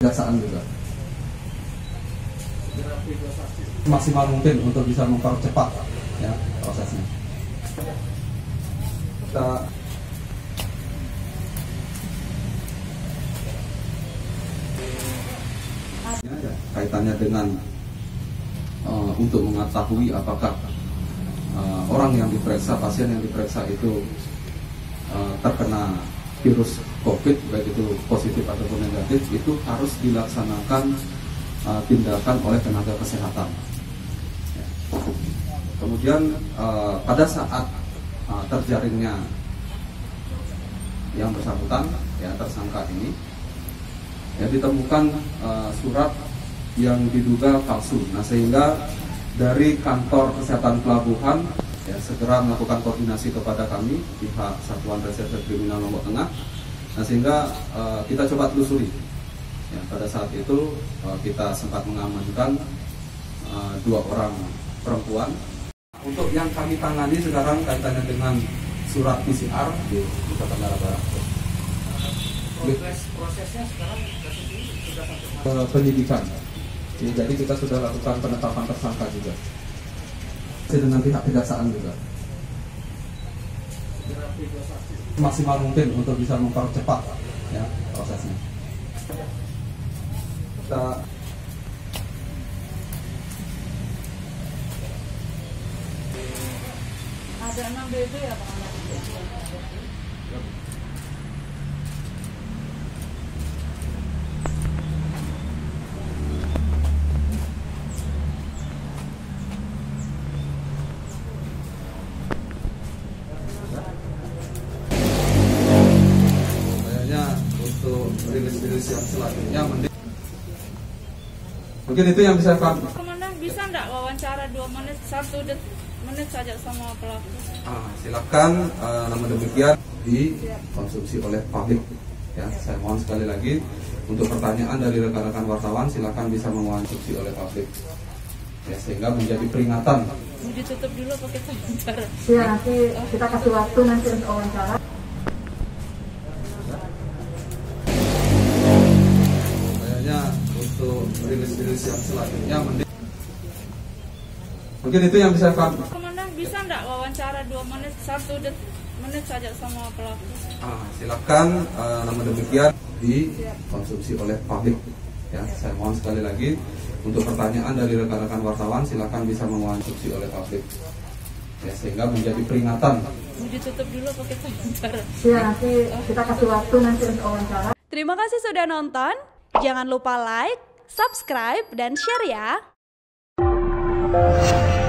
kejaksaan juga maksimal mungkin untuk bisa mempercepat ya prosesnya. Kita kaitannya dengan untuk mengetahui apakah orang yang diperiksa, pasien yang diperiksa itu terkena virus COVID, baik itu positif ataupun negatif, itu harus dilaksanakan tindakan oleh tenaga kesehatan. Ya. Kemudian pada saat terjaringnya yang bersangkutan, ya tersangka ini, ya ditemukan surat yang diduga palsu. Nah, sehingga dari kantor kesehatan pelabuhan ya segera melakukan koordinasi kepada kami pihak Satuan Reserse Kriminal Lombok Tengah. Nah, sehingga kita coba telusuri. Ya, pada saat itu kita sempat mengamankan 2 orang perempuan. Untuk yang kami tangani sekarang kaitannya dengan surat PCR di Kota Tenggara Barat. Prosesnya sekarang sudah sampai penyidikan. Jadi kita sudah lakukan penetapan tersangka juga. Dengan pihak kejaksaan juga. Maksimal mungkin untuk bisa mempercepat ya prosesnya. Kita ada 6 BB ya Pak? Untuk rilis-rilis yang selanjutnya mungkin itu yang bisa kami. Komandan bisa enggak wawancara 2 menit, 1 menit saja sama pelaku? Silakan, namun demikian dikonsumsi oleh publik. Ya, saya mohon sekali lagi untuk pertanyaan dari rekan-rekan wartawan silakan bisa mengonsumsi oleh publik. Ya, sehingga menjadi peringatan. Ditutup dulu pakai wawancara. Ya, nanti kita kasih waktu nanti untuk wawancara. Untuk rilis-rilis yang selanjutnya mungkin itu yang bisa kami. Komandan bisa enggak wawancara 2 menit, 1 menit saja sama pelaku? Silakan, namun demikian dikonsumsi oleh publik. Ya, saya mohon sekali lagi untuk pertanyaan dari rekan-rekan wartawan silakan bisa mengonsumsi oleh publik. Ya, sehingga menjadi peringatan. Ditutup dulu pakai wawancara. Ya, nanti kita kasih waktu nanti untuk wawancara. Terima kasih sudah nonton. Jangan lupa like, subscribe, dan share ya.